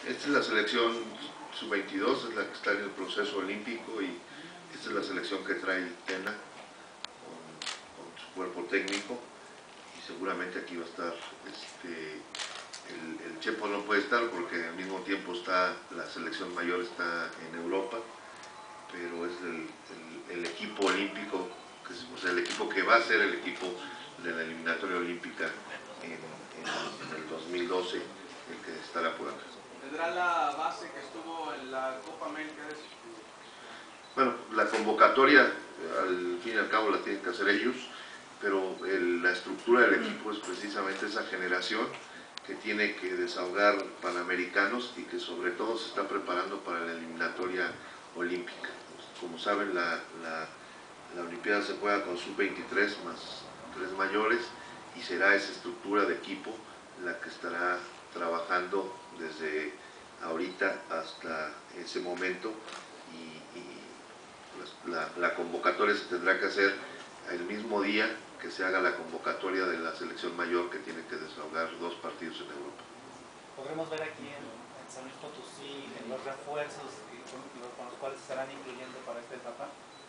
Esta es la selección sub-22, es la que está en el proceso olímpico, y esta es la selección que trae Tena con su cuerpo técnico, y seguramente aquí va a estar el Chepo. No puede estar porque al mismo tiempo está la selección mayor, está en Europa, pero es el equipo olímpico, el equipo que va a ser el equipo de la eliminatoria olímpica en el 2012, el que estará por acá. ¿Tendrá la base que estuvo en la Copa América? Bueno, la convocatoria al fin y al cabo la tienen que hacer ellos, pero la estructura del equipo es precisamente esa generación que tiene que desahogar panamericanos y que sobre todo se está preparando para la eliminatoria olímpica. Como saben, la Olimpiada se juega con sub-23 más 3 mayores, y será esa estructura de equipo la que estará trabajando desde ahorita hasta ese momento, y la convocatoria se tendrá que hacer el mismo día que se haga la convocatoria de la selección mayor, que tiene que desahogar 2 partidos en Europa. ¿Podremos ver aquí en San Luis Potosí los refuerzos con los cuales estarán incluyendo para esta etapa?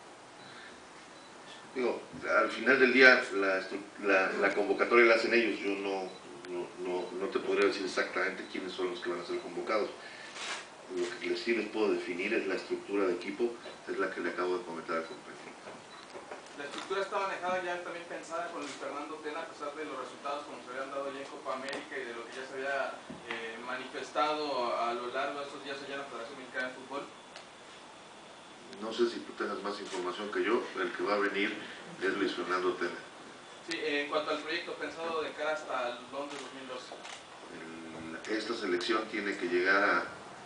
Digo, al final del día la convocatoria la hacen ellos. Yo no te podría decir exactamente quiénes son los que van a ser convocados. Lo que sí les puedo definir es la estructura de equipo, es la que le acabo de comentar al compañero. La estructura está manejada ya también pensada con Luis Fernando Tena, a pesar de los resultados como se habían dado ya en Copa América y de lo que ya se había manifestado a lo largo de estos días allá en la Federación Mexicana de Fútbol. No sé si tú tengas más información que yo. El que va a venir es Luis Fernando Tena. Sí, en cuanto al proyecto pensado de cara hasta Londres 2012. Esta selección tiene que llegar a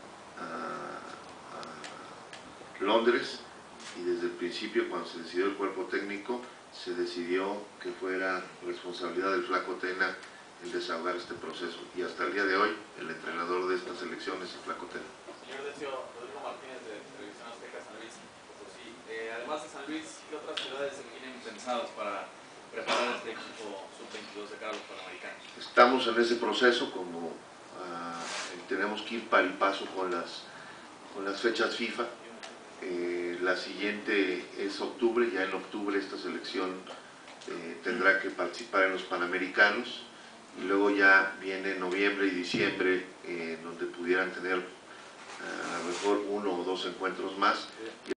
Londres, y desde el principio, cuando se decidió el cuerpo técnico, se decidió que fuera responsabilidad del Flaco Tena el desahogar este proceso, y hasta el día de hoy el entrenador de esta selección es el Flaco Tena. Señor Rodrigo Martínez, de Televisión Azteca San Luis Potosí. Además de San Luis, ¿qué otras ciudades se tienen pensadas para preparar este equipo sub-22 de cara a los Panamericanos? Estamos en ese proceso, como tenemos que ir par y paso con las fechas FIFA. La siguiente es octubre. Ya en octubre esta selección tendrá que participar en los Panamericanos, y luego ya viene noviembre y diciembre, donde pudieran tener a lo mejor 1 o 2 encuentros más.